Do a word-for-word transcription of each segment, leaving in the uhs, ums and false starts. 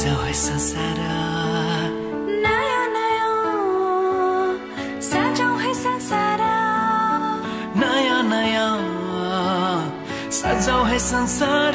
सजाऊ है संसार नयाँ नयाँ सजाऊ है संसार नयाँ नयाँ सजाऊ है संसार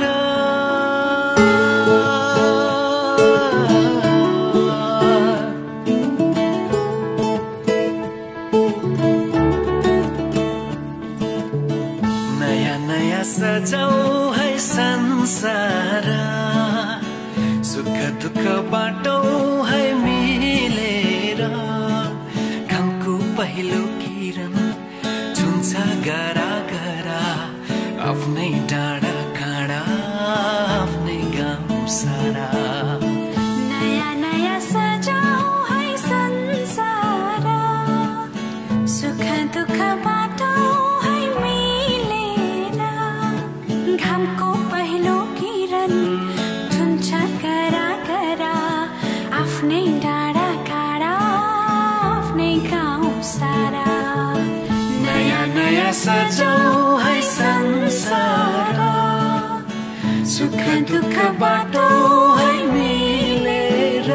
नयाँ नयाँ सजाऊ है संसार सुख दुख बाटौँ है मिलेर घामको पहिलो किरण छुन्छ गरा गरा आफ्नै डाँडा काँडा आफ्नै गाउँ सारा नयाँ नयाँ सजाऊ है संसार सुख दुख बाटौँ है मिलेर घामको पहिलो किरण छुन्छ गरा गरा आफ्नै डाँडा काँडा आफ्नै गाउँ सारा नयाँ नयाँ सजाऊ है संसार सुख दुख बाटौँ है मिलेर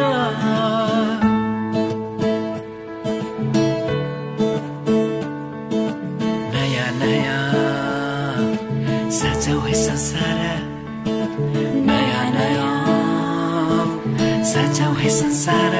नयाँ नयाँ सजाऊ है संसार नयाँ नयाँ सजाऊ है संसार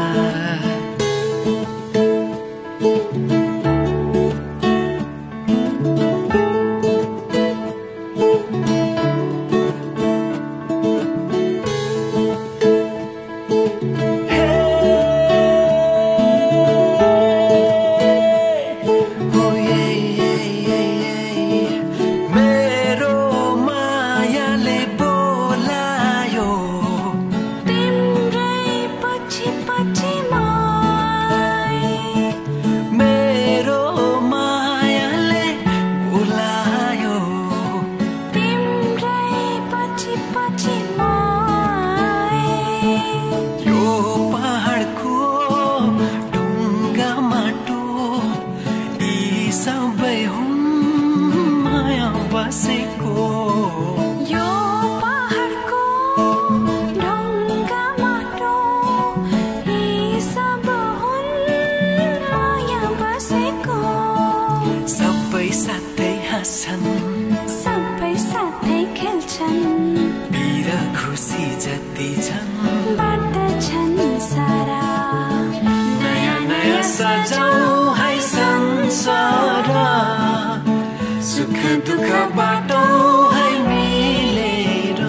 सबै साथै खेल्छन् बिर खुसी जति छन् बाँड्छन् सारा नयाँ नयाँ सजाऊ है संसार सुख दुख बाटौँ है मिलेर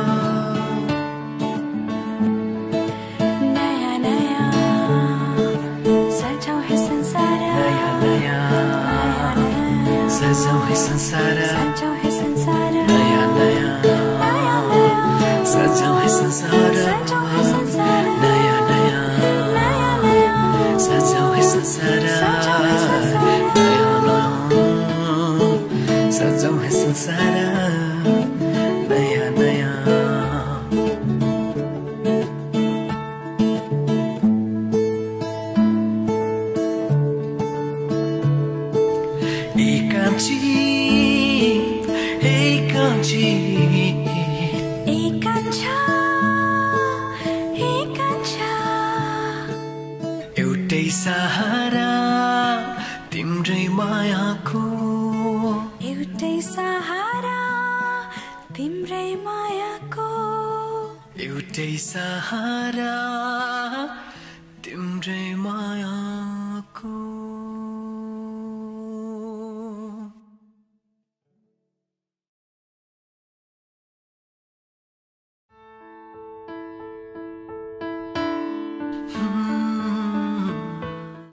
नयाँ नयाँ सजाऊ है संसार नयाँ नयाँ सजाऊ है संसार सजाऊ है संसार नयाँ नयाँ नयाँ नयाँ सजाऊ है संसार सजाऊ है संसार नयाँ नयाँ नयाँ नयाँ सजाऊ है संसार सजाऊ है संसार नयाँ नयाँ सजाऊ है संसार नयाँ नयाँ एकांची एकांची एकांछा एकांछा एउटै सहारा तिम्रै मायाको एउटै सहारा तिम्रै मायाको एउटै सहारा तिम्रै मायाको